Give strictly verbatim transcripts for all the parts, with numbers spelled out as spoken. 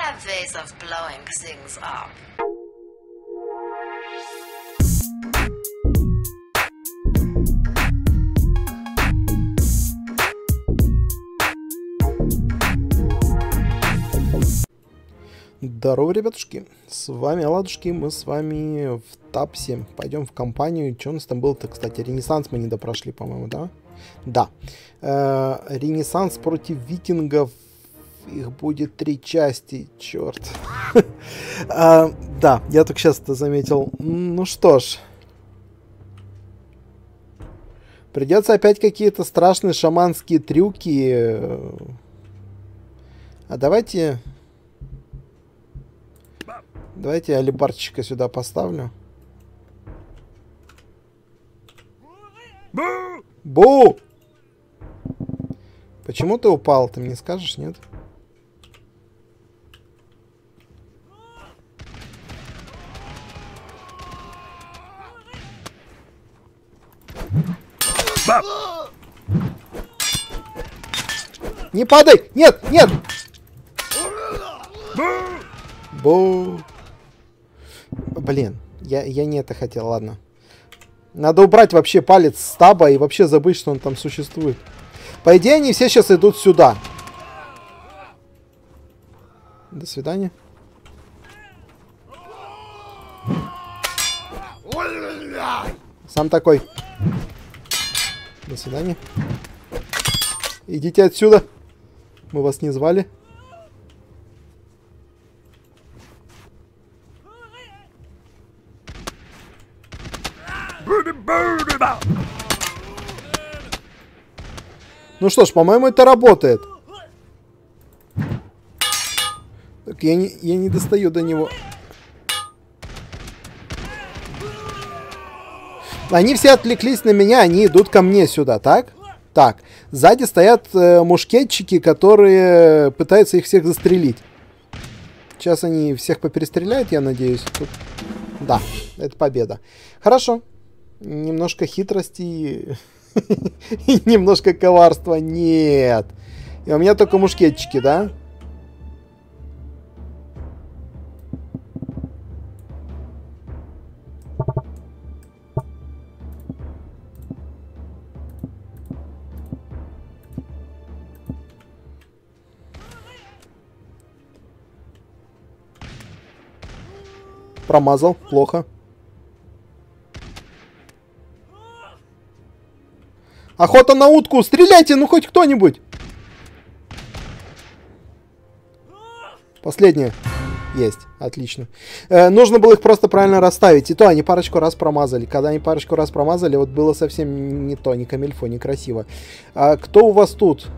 have ways of blowing things up. Здорово, ребятушки, с вами Оладушки, мы с вами в Тапсе, пойдем в компанию. Что у нас там было-то, кстати, Ренессанс мы не допрошли, по-моему, да? Да, э, Ренессанс против викингов, их будет три части, черт. Да, я только сейчас это заметил. Ну что ж, придется опять какие-то страшные шаманские трюки. А давайте... Давайте я алибарчика сюда поставлю. Бу! Бу! Почему ты упал? Ты мне скажешь, нет? Бап! Не падай! Нет! Нет! Бу! Бу! Блин, я, я не это хотел, ладно. Надо убрать вообще палец с таба и вообще забыть, что он там существует. По идее, они все сейчас идут сюда. До свидания. Сам такой. До свидания. Идите отсюда. Мы вас не звали. Ну что ж, по-моему, это работает. Так, я не, я не достаю до него. Они все отвлеклись на меня, они идут ко мне сюда, так? Так, сзади стоят э, мушкетчики, которые пытаются их всех застрелить. Сейчас они всех поперестреляют, я надеюсь. Тут... Да, это победа. Хорошо. Немножко хитрости и немножко коварства. Нет. И у меня только мушкетчики, да? Промазал. Плохо. Охота на утку! Стреляйте, ну хоть кто-нибудь! Последнее. Есть. Отлично. Э, нужно было их просто правильно расставить. И то они парочку раз промазали. Когда они парочку раз промазали, вот было совсем не то, не камильфо, не красиво. А, кто у вас тут?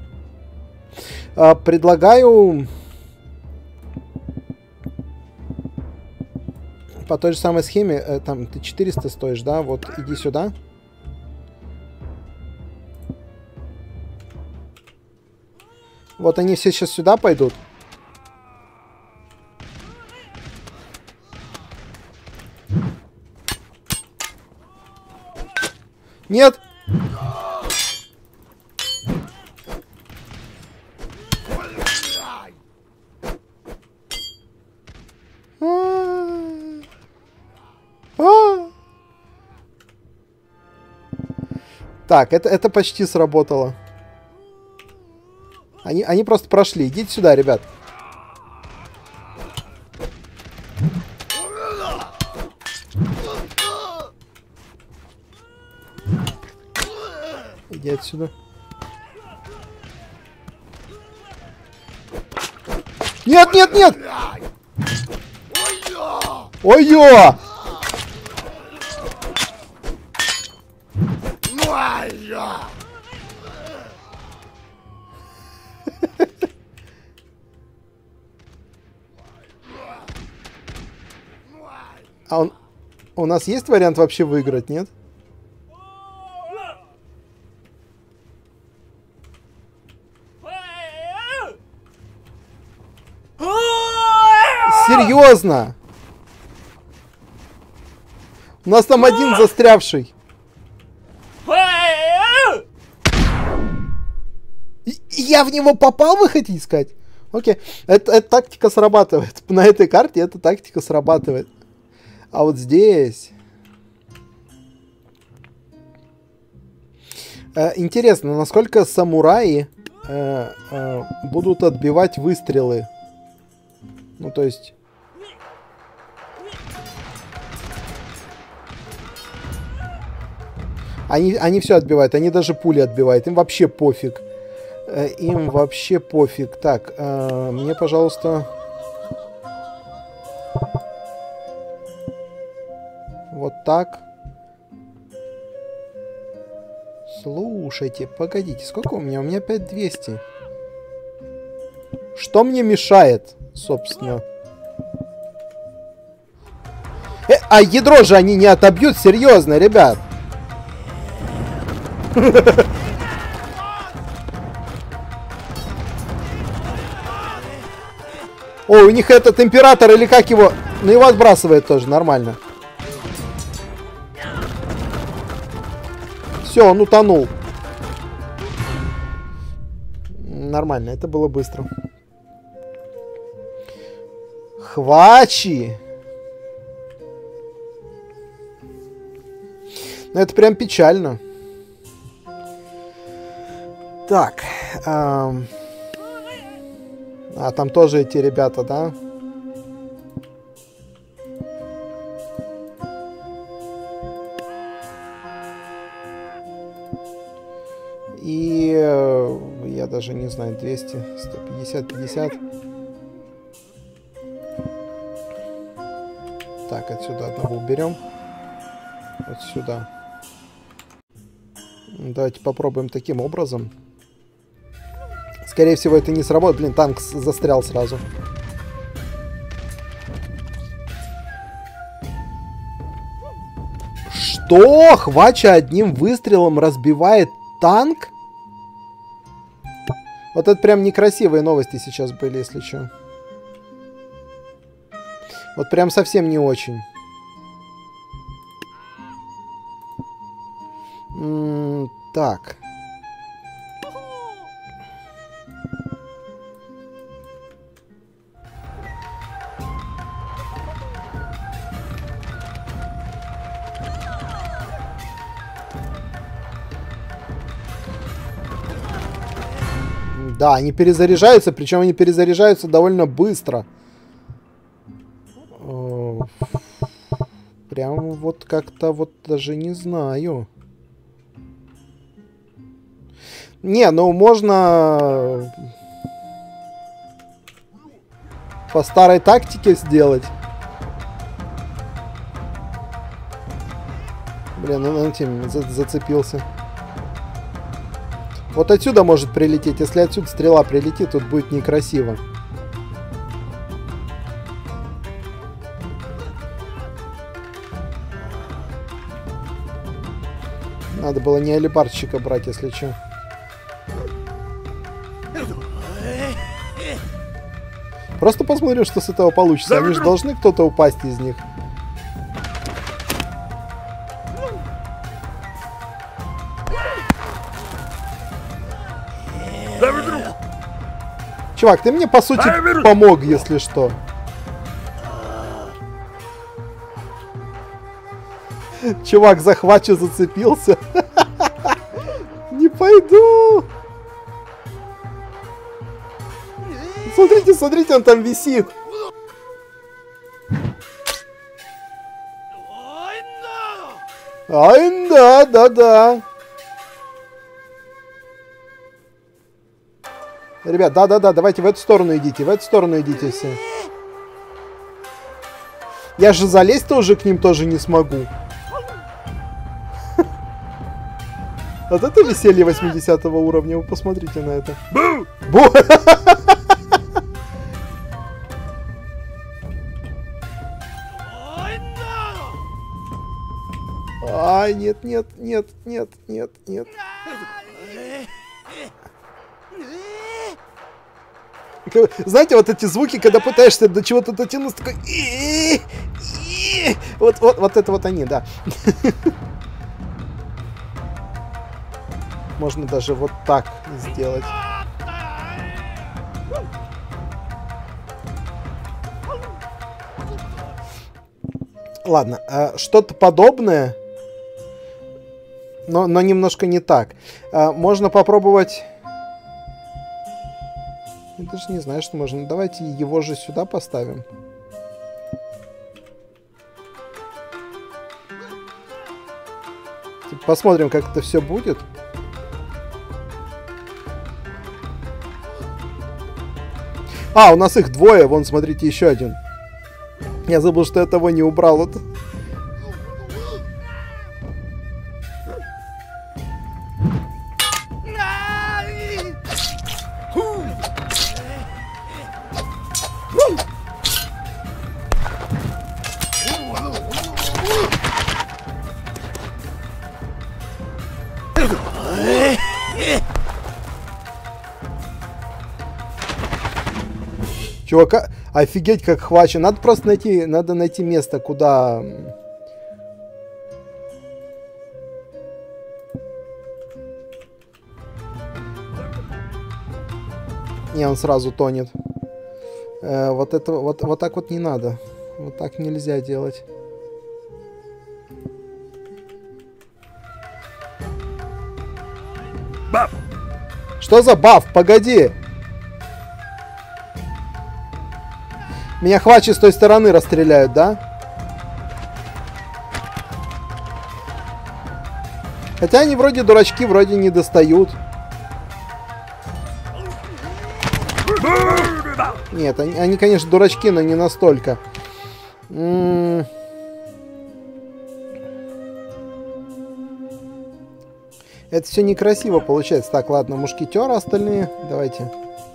А, предлагаю... По той же самой схеме, э, там ты четыреста стоишь, да? Вот иди сюда. Вот они все сейчас сюда пойдут. Нет! Так, это, это почти сработало. Они, они просто прошли. Идите сюда, ребят. Иди отсюда. Нет, нет, нет! Ой-ё! А он... у нас есть вариант вообще выиграть, нет? Серьезно? У нас там один застрявший. И, и я в него попал, вы хотите сказать? Окей. Это, эта тактика срабатывает. На этой карте эта тактика срабатывает. А вот здесь... Э, интересно, насколько самураи э, э, будут отбивать выстрелы. Ну, то есть... Они, они все отбивают. Они даже пули отбивают. Им вообще пофиг. Э, им вообще пофиг. Так, э, мне, пожалуйста... Вот так. Слушайте, погодите, сколько у меня? У меня опять двести. Что мне мешает, собственно? Э, а ядро же они не отобьют, серьезно, ребят. О, у них этот император или как его? Ну его отбрасывает тоже, нормально. Все, он утонул. Нормально, это было быстро. Хвачи. Ну, это прям печально. Так. Эм... А, там тоже эти ребята, да? И э, я даже не знаю, двести, сто пятьдесят, пятьдесят. Так, отсюда одного уберем. Вот сюда. Давайте попробуем таким образом. Скорее всего, это не сработает. Блин, танк застрял сразу. Что? Хвача одним выстрелом разбивает танк? Вот это прям некрасивые новости сейчас были, если что. Вот прям совсем не очень. М-м, так. Да, они перезаряжаются, причем они перезаряжаются довольно быстро. Прям вот как-то вот даже не знаю. Не, ну можно по старой тактике сделать. Блин, он этим зацепился. Вот отсюда может прилететь. Если отсюда стрела прилетит, тут будет некрасиво. Надо было не алибардщика брать, если что. Просто посмотрим, что с этого получится. Они же должны кто-то упасть из них. Чувак, ты мне, по сути, помог, если что. Чувак, захвачу, зацепился. Не пойду. Смотрите, смотрите, он там висит. Ай, да, да, да. Ребят, да-да-да, давайте в эту сторону идите, в эту сторону идите все. Я же залезть тоже к ним тоже не смогу. Вот это веселье восьмидесятого уровня, вы посмотрите на это. Бу! Ай, нет, нет, нет, нет, нет, нет. Знаете, вот эти звуки, когда пытаешься до чего-то дотянуться, такой... Вот, вот, вот это вот они, да. Можно даже вот так сделать. Ладно, а, что-то подобное, но, но немножко не так. А, можно попробовать... Я даже не знаю, что можно. Давайте его же сюда поставим. Посмотрим, как это все будет. А, у нас их двое. Вон, смотрите, еще один. Я забыл, что я того не убрал. Вот. Чувака, офигеть, как хвачен. Надо просто найти, надо найти место, куда... Не, он сразу тонет. Э, вот это, вот, вот так вот не надо. Вот так нельзя делать. Баф! Что за баф? Погоди! Меня хвачи с той стороны расстреляют, да? Хотя они вроде дурачки, вроде не достают. Нет, они, они конечно, дурачки, но не настолько. М-м- Это все некрасиво получается. Так, ладно, мушкетеры остальные. Давайте.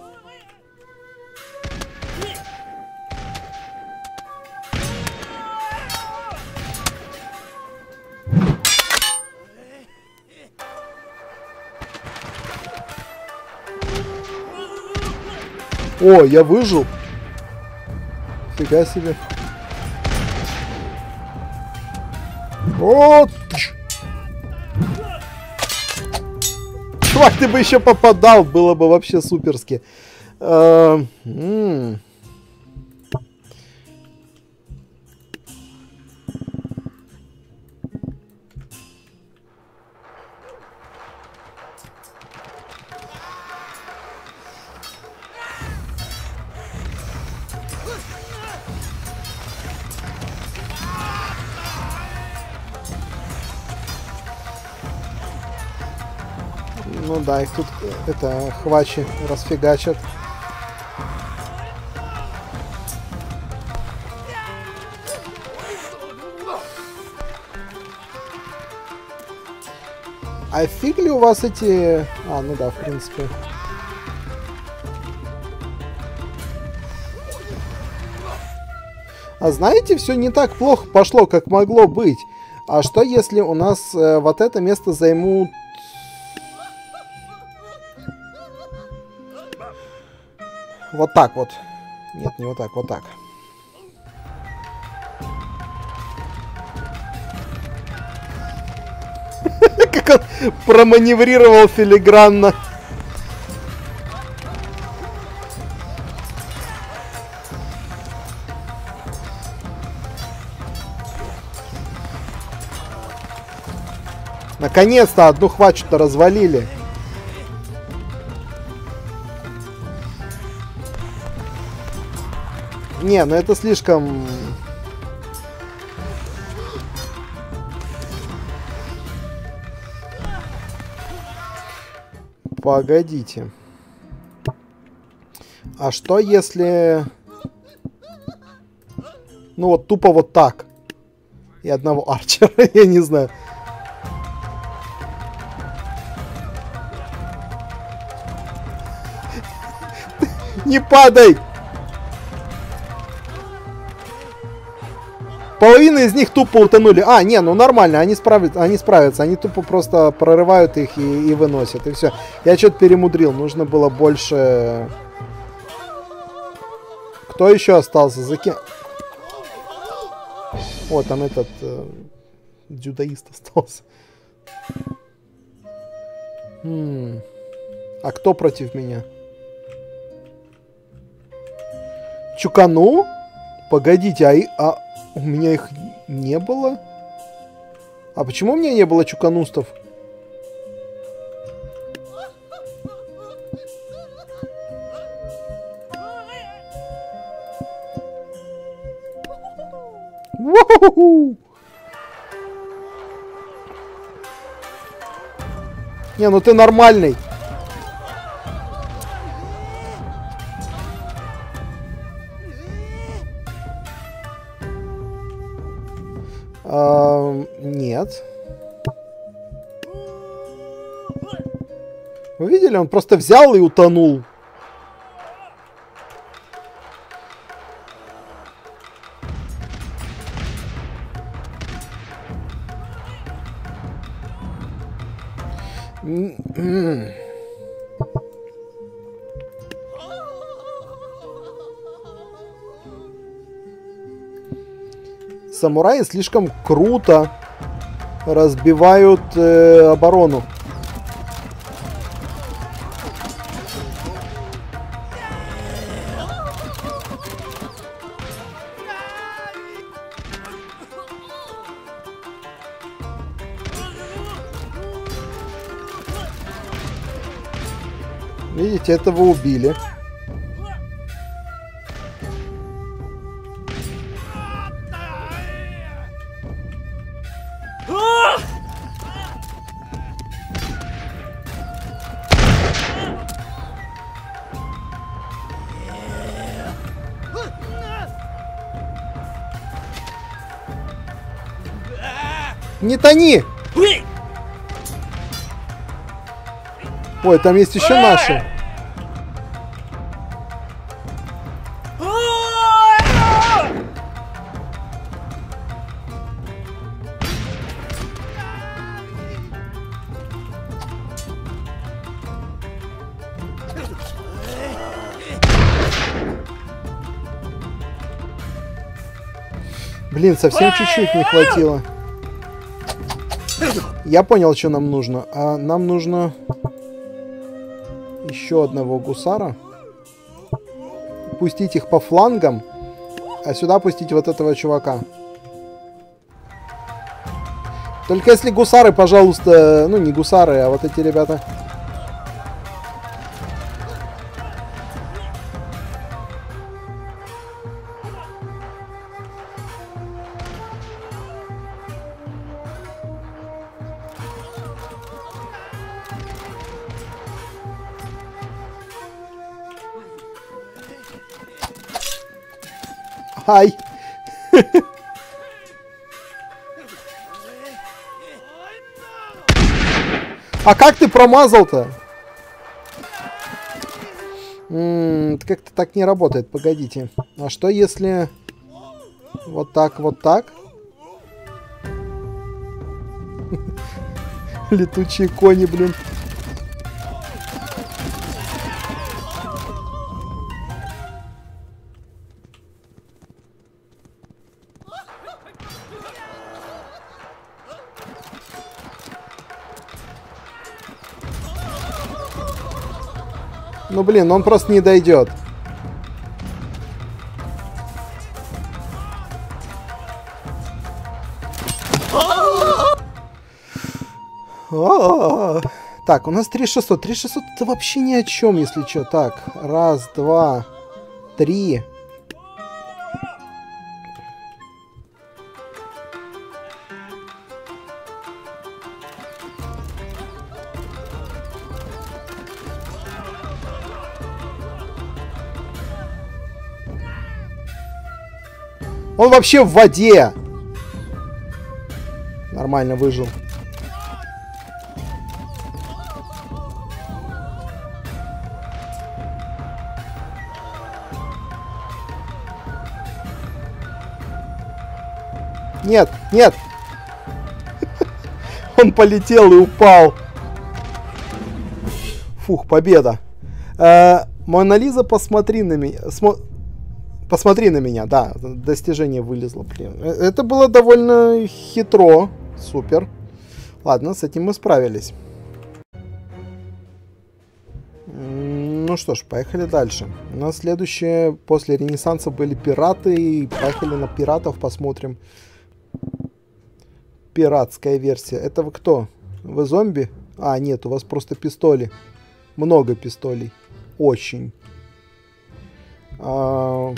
О, я выжил. Фига себе. О, чувак, ты бы еще попадал, было бы вообще суперски. Э, м-м. Ну да, их тут это хвачи расфигачат. А фиг ли у вас эти... А, ну да, в принципе. А знаете, все не так плохо пошло, как могло быть. А что если у нас э, вот это место займут... Вот так вот. Нет, не вот так, вот так. Как он проманеврировал филигранно. Наконец-то одну хвачу-то развалили. Не, ну это слишком... Погодите. А что если... Ну вот тупо вот так. И одного арчера, я не знаю. Не падай! Половина из них тупо утонули. А, не, ну нормально, они справятся, они справятся. Они тупо просто прорывают их и, и выносят. И все. Я что-то перемудрил. Нужно было больше... Кто еще остался? За кем? О, там этот... Э, дзюдоист остался. М-м. А кто против меня? Чукану? Погодите, а... И, а... У меня их не было? А почему у меня не было чуканустов? У-ху-ху! Не, ну ты нормальный. А, нет. Вы видели? Он просто взял и утонул. Самураи слишком круто разбивают э, оборону. Видите, этого убили. Не тони! Ой, там есть еще наши. Блин, совсем чуть-чуть не хватило. Я понял, что нам нужно. А нам нужно еще одного гусара. Пустить их по флангам. А сюда пустить вот этого чувака. Только если гусары, пожалуйста... Ну, не гусары, а вот эти ребята. Ай! А как ты промазал-то? Как-то так не работает. Погодите. А что если... Вот так, вот так? Летучие кони, блин. Ну, блин, он просто не дойдет. О-о-о. Так, у нас три шестьсот. три шестьсот это вообще ни о чем, если что. Так, раз, два, три. Он вообще в воде. Нормально выжил. Нет, нет. Он полетел и упал. Фух, победа. Э, Мона Лиза, посмотри на меня. Смо... Посмотри на меня, да, достижение вылезло, блин. Это было довольно хитро, супер. Ладно, с этим мы справились. Ну что ж, поехали дальше. У нас следующее, после Ренессанса были пираты, и поехали на пиратов, посмотрим. Пиратская версия. Это вы кто? Вы зомби? А, нет, у вас просто пистоли. Много пистолей. Очень. А...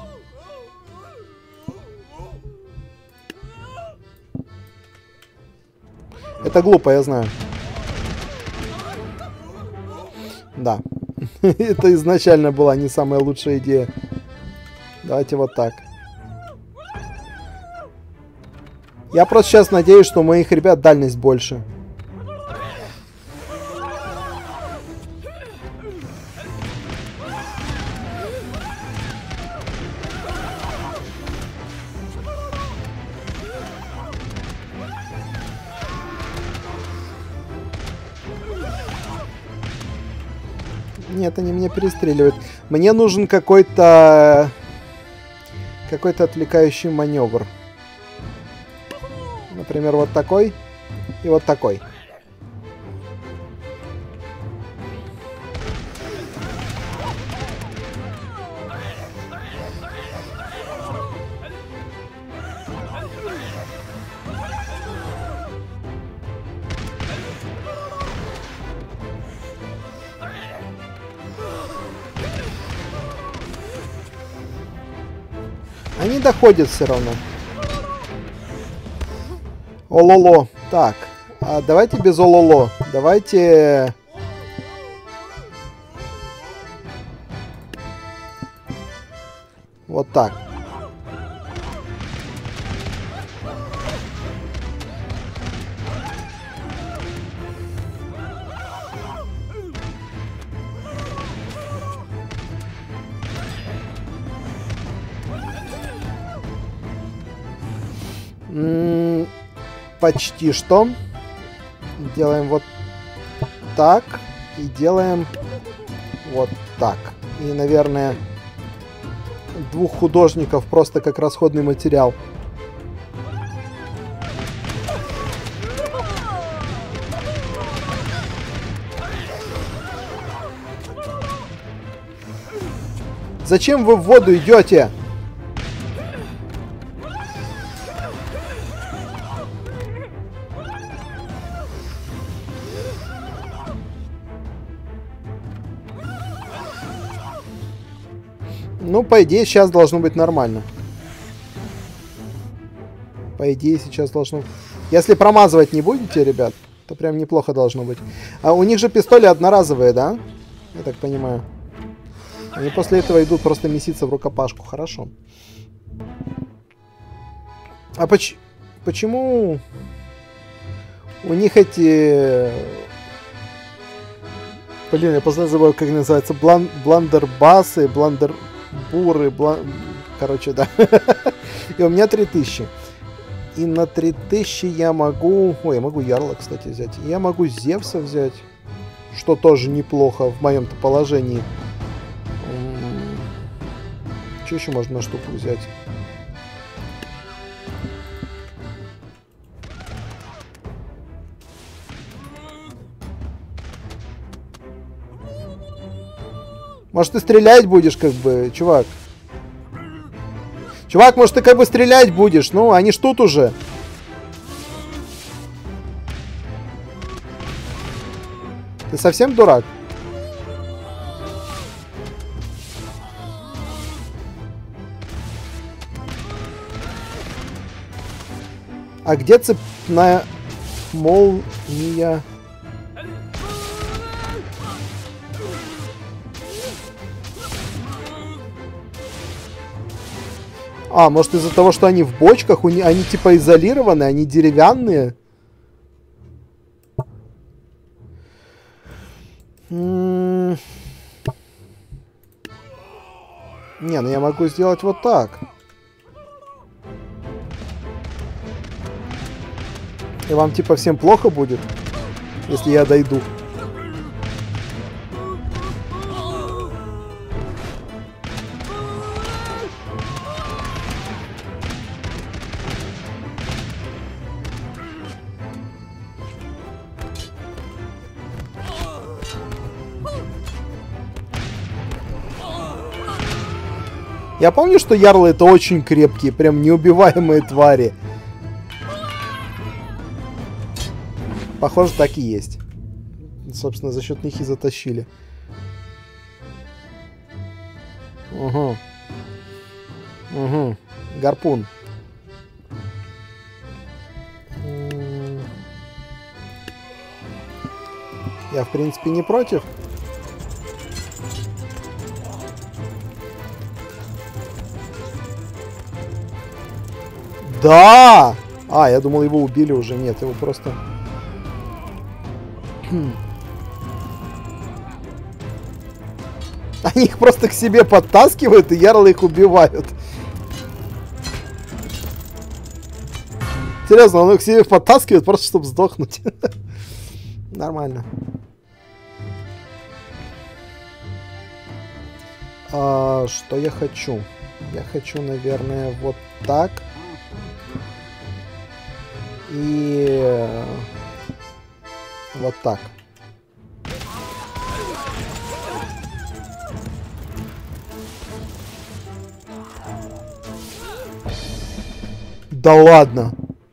Это глупо, я знаю. Да. Это изначально была не самая лучшая идея. Давайте вот так. Я просто сейчас надеюсь, что у моих ребят дальность больше. Нет, они меня перестреливают. Мне нужен какой-то... Какой-то отвлекающий маневр. Например, вот такой. И вот такой. Они доходят все равно. Ололо. Так. А давайте без ололо. Давайте... Вот так. М-м- почти что. Делаем вот так. И делаем вот так. И, наверное, двух художников просто как расходный материал. Зачем вы в воду идете? Ну, по идее, сейчас должно быть нормально. По идее, сейчас должно... Если промазывать не будете, ребят, то прям неплохо должно быть. А у них же пистоли одноразовые, да? Я так понимаю. Они после этого идут просто меситься в рукопашку. Хорошо. А поч... почему у них эти... Блин, я постоянно забыл, как называется. Блан... Бландербасы, бландербуры, блан... Короче, да. И у меня три тысячи. И на три тысячи я могу... Ой, я могу Ярла, кстати, взять. Я могу Зевса взять. Что тоже неплохо в моем-то положении. Что еще можно на штуку взять? Может, ты стрелять будешь, как бы, чувак? Чувак, может, ты как бы стрелять будешь? Ну, они ж тут уже. Ты совсем дурак? А где цепная молния? А, может из-за того, что они в бочках, у них, они типа изолированы, они деревянные? М-м- Не, ну я могу сделать вот так. И вам типа всем плохо будет, если я дойду. Я помню, что ярлы это очень крепкие, прям неубиваемые твари. Похоже, так и есть. Собственно, за счет них и затащили. Угу. Угу. Гарпун. Я, в принципе, не против. Да! А, я думал, его убили уже. Нет, его просто... Они их просто к себе подтаскивают, и ярлы их убивают. Серьезно, он их к себе подтаскивает, просто чтобы сдохнуть. Нормально. А, что я хочу? Я хочу, наверное, вот так. И вот так. Да ладно.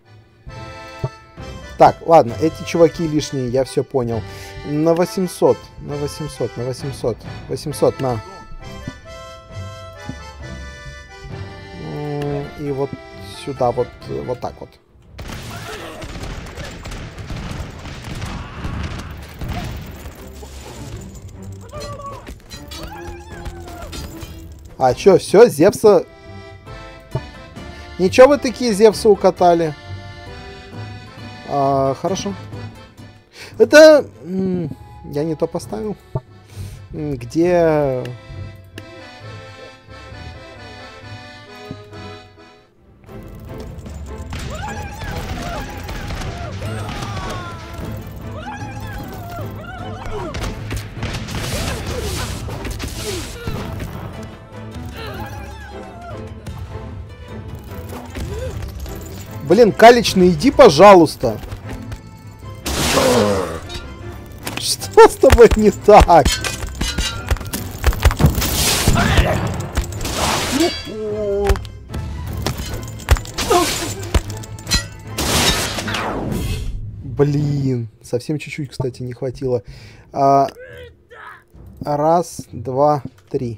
Так, ладно, эти чуваки лишние, я все понял. На восемьсот, на восемьсот, на восемьсот, восемьсот, на. И вот сюда, вот, вот так вот. А чё, все, Зевса... Ничего вы такие Зевса укатали. А, хорошо. Это... Я не то поставил. Где... Блин, Калечный, иди, пожалуйста. Что с тобой не так? Блин, совсем чуть-чуть, кстати, не хватило. А, раз, два, три.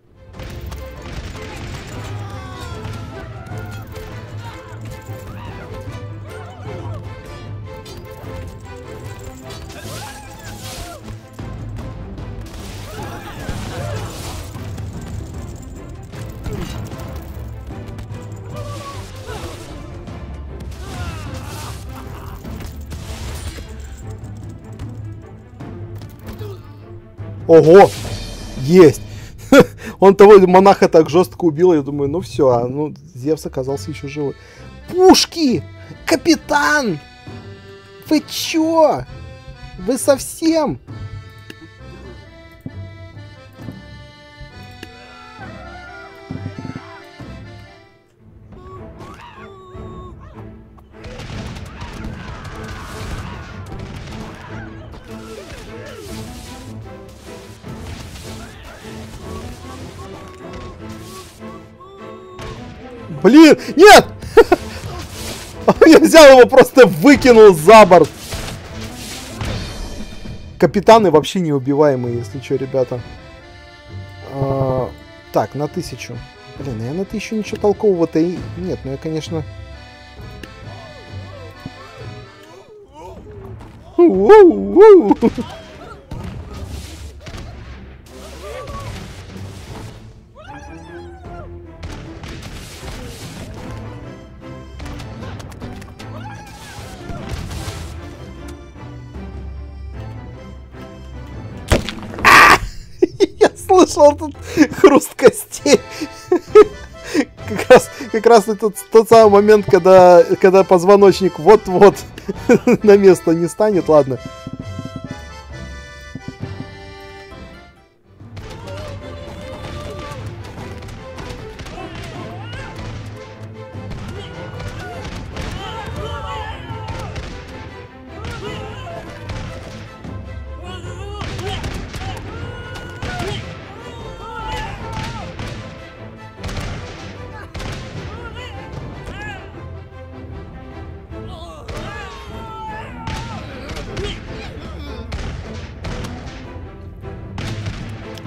Ого! Есть! Он того монаха так жестко убил, я думаю, ну все, а ну Зевс оказался еще живой. Пушки! Капитан! Вы чё? Вы совсем? Блин, нет! Я взял его, просто выкинул за борт. Капитаны вообще неубиваемые, если что, ребята. А, так, на тысячу. Блин, я на тысячу ничего толкового-то и... Нет, ну я, конечно... Слышал тут хруст костей. Как раз, как раз это тот самый момент, когда, когда позвоночник вот-вот на место не станет. Ладно.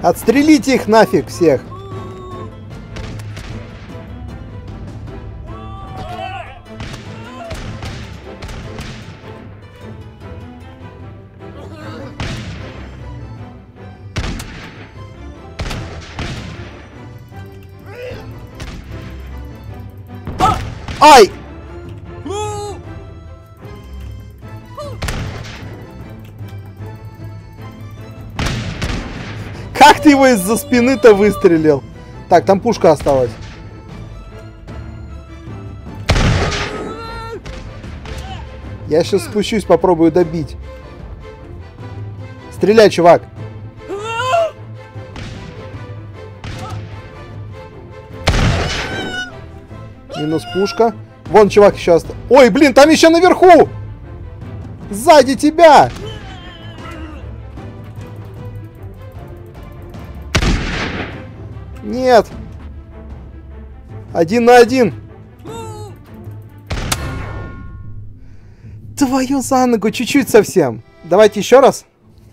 Отстрелите их нафиг всех. Ай! Как ты его из-за спины-то выстрелил? Так, там пушка осталась. Я сейчас спущусь, попробую добить. Стреляй, чувак. Минус пушка. Вон чувак еще остался. Ой, блин, там еще наверху! Сзади тебя! Нет! Один на один! Твою за ногу, чуть-чуть совсем. Давайте еще раз.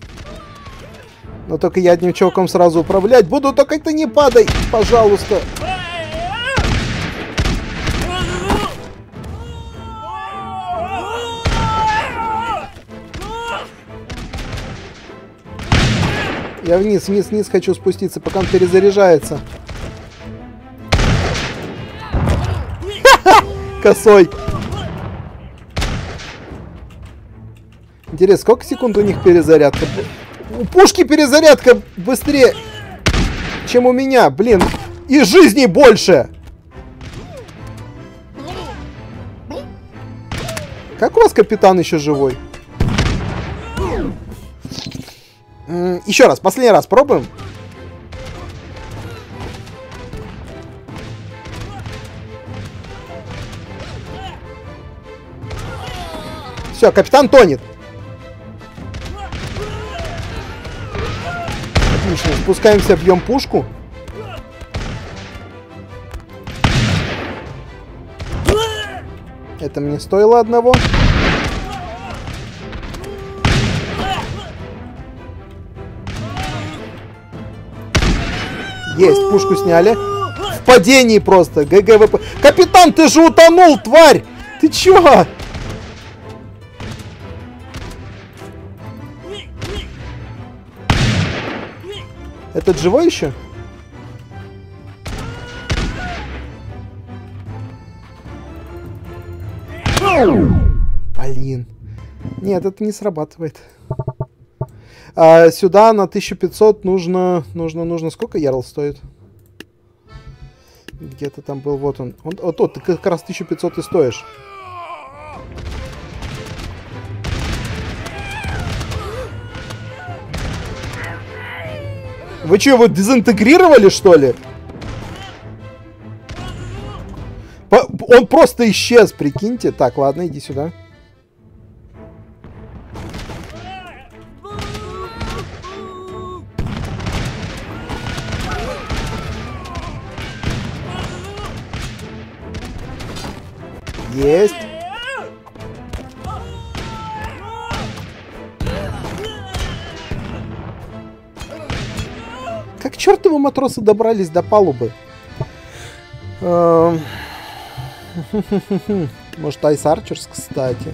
Но только я одним чуваком сразу управлять буду. Только ты не падай, пожалуйста. Я вниз, вниз, вниз хочу спуститься, пока он перезаряжается. Косой. Интересно, сколько секунд у них перезарядка? У пушки перезарядка быстрее, чем у меня. Блин, и жизни больше. Как у вас капитан еще живой? Еще раз, последний раз пробуем. Все, капитан тонет. Отлично, спускаемся, бьем пушку. Это мне стоило одного. Есть, пушку сняли. В падении просто. ГГВП. Капитан, ты же утонул, тварь! Ты чё? Этот живой еще? Блин. Нет, это не срабатывает. А сюда на тысячу пятьсот нужно, нужно, нужно... Сколько ярл стоит? Где-то там был, вот он. он вот тот, ты как раз тысячу пятьсот и стоишь. Вы что, его дезинтегрировали, что ли? По- он просто исчез, прикиньте. Так, ладно, иди сюда. Есть. Как чертовы матросы добрались до палубы? Может, Ice Archers, кстати.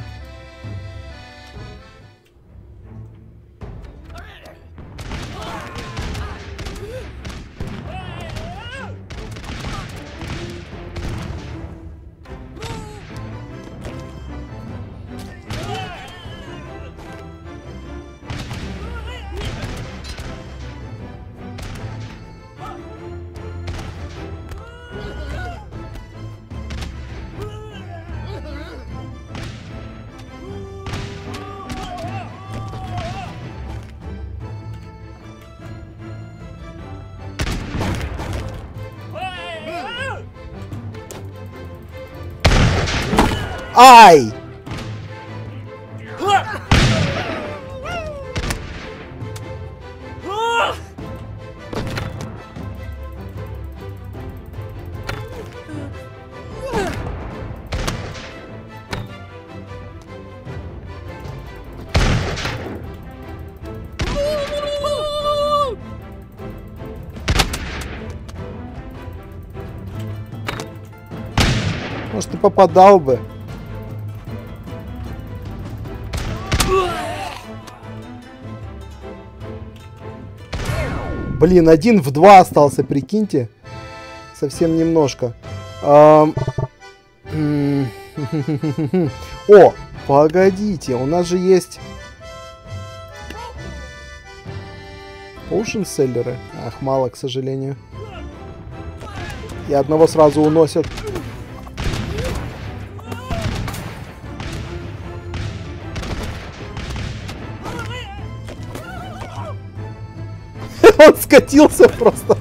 Ай! Может, ты попадал бы. Блин, один в два остался, прикиньте. Совсем немножко. О, погодите, у нас же есть... Поушн-селлеры. Ах, мало, к сожалению. И одного сразу уносят. Он скатился просто.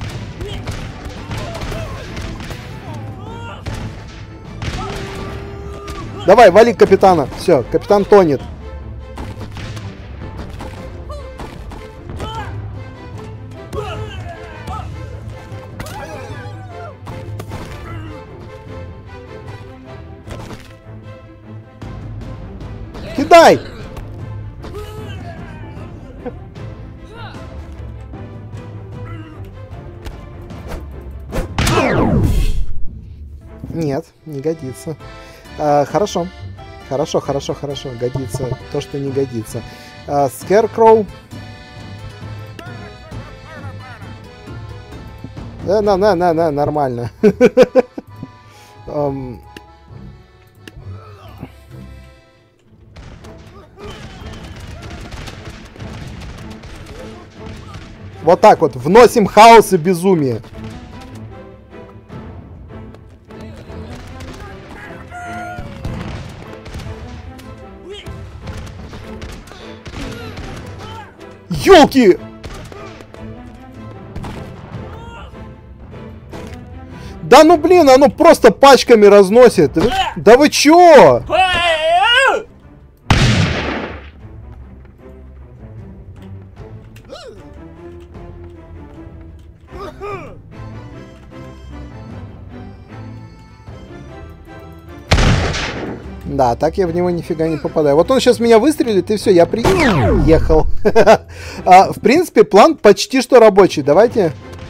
Давай, вали капитана. Все, капитан тонет. Кидай! Нет, не годится. А, хорошо. Хорошо, хорошо, хорошо. Годится то, что не годится. А, Scarecrow. Да, на, на, на, на, нормально. um... Вот так вот. Вносим хаос и безумие. Ёлки! Да ну блин, оно просто пачками разносит. Да вы чё? Да, так я в него нифига не попадаю. Вот он сейчас меня выстрелит, и все, я приехал. а, в принципе, план почти что рабочий. Давайте.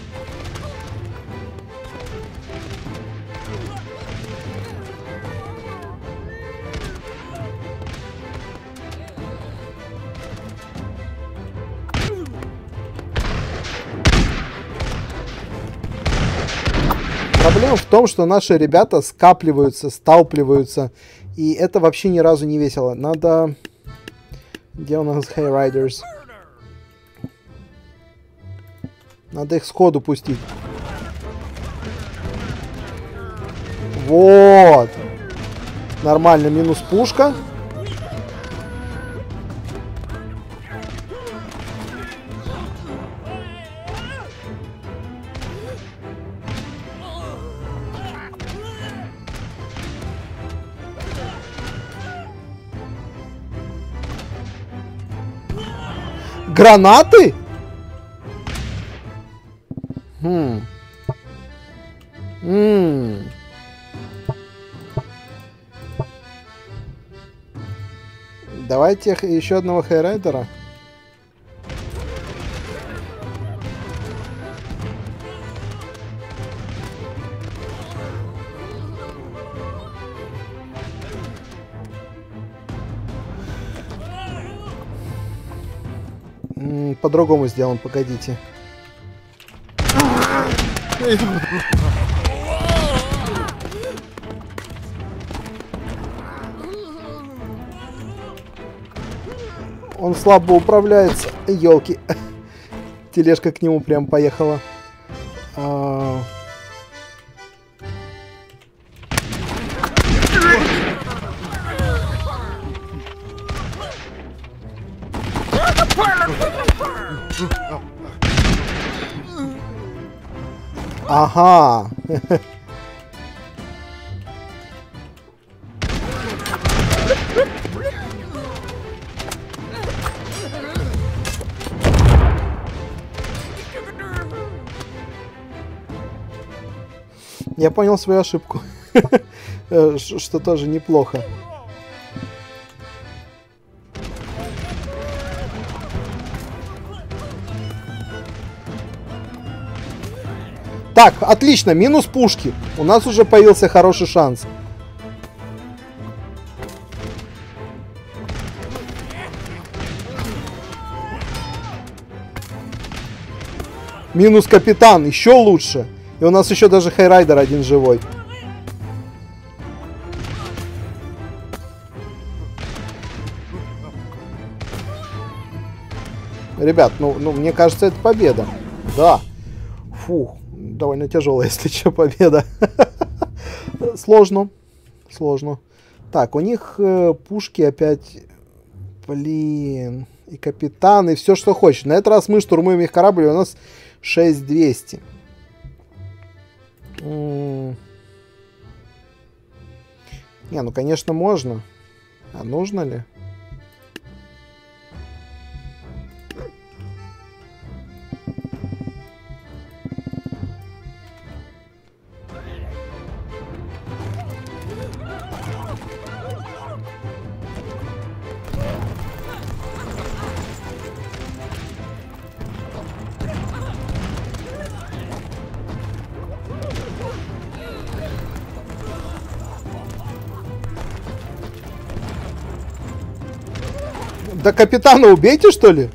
Проблема в том, что наши ребята скапливаются, сталпливаются. И это вообще ни разу не весело. Надо... Где у нас Hayrидers? Надо их сходу пустить. Вот. Нормально, минус пушка. Гранаты? Хм. М-м. Давайте еще одного Хайрайдера. По-другому сделаем, погодите. Он слабо управляется. Ёлки. Тележка к нему прям поехала. А... Ага. Я понял свою ошибку. Что тоже неплохо. Так, отлично, минус пушки. У нас уже появился хороший шанс. Минус капитан, еще лучше. И у нас еще даже хайрайдер один живой. Ребят, ну, ну мне кажется, это победа. Да. Фух, довольно тяжелая, если что, победа. Сложно. Сложно. Так, у них э, пушки опять... Блин. И капитан, и все, что хочешь. На этот раз мы штурмуем их корабль, и у нас шесть двести. М-м- Не, ну, конечно, можно. А нужно ли? Да капитана убейте, что ли?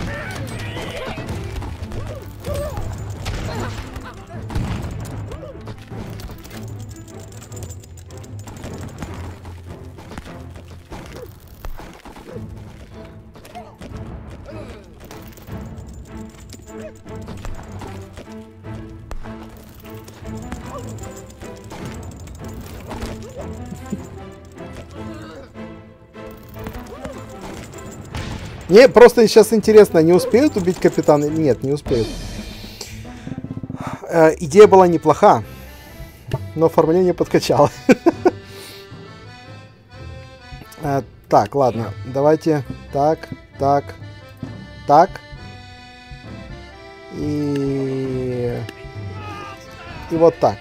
Мне просто сейчас интересно, не успеют убить капитана или нет, не успеют. Э, идея была неплоха, но оформление подкачало. э, так, ладно, давайте так, так, так. И... И вот так.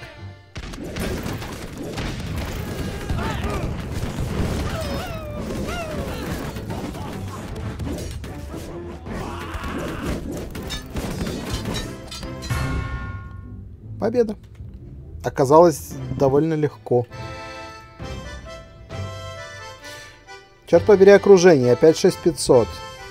Победа. Оказалось довольно легко. Черт побери, окружение. Опять шесть тысяч пятьсот.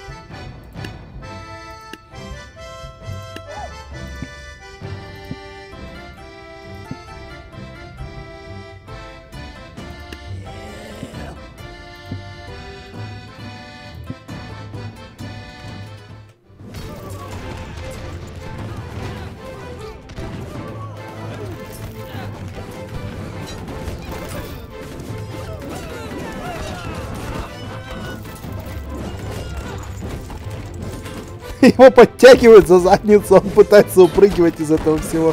Его подтягивают за задницу, он пытается упрыгивать из этого всего.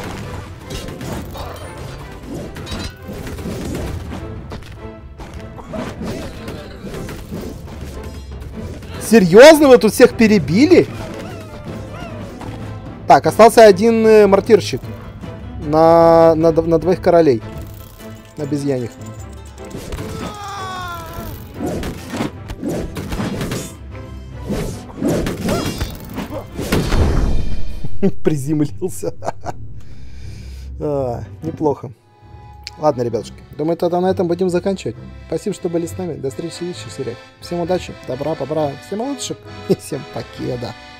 Серьезно? Вы тут всех перебили? Так, остался один э, мортирщик. На, на, на двоих королей. На обезьяньих. Приземлился. а, неплохо. Ладно, ребятушки. Думаю, тогда на этом будем заканчивать. Спасибо, что были с нами. До встречи в следующих сериях. Всем удачи, добра, побра, всем лучших и всем покеда.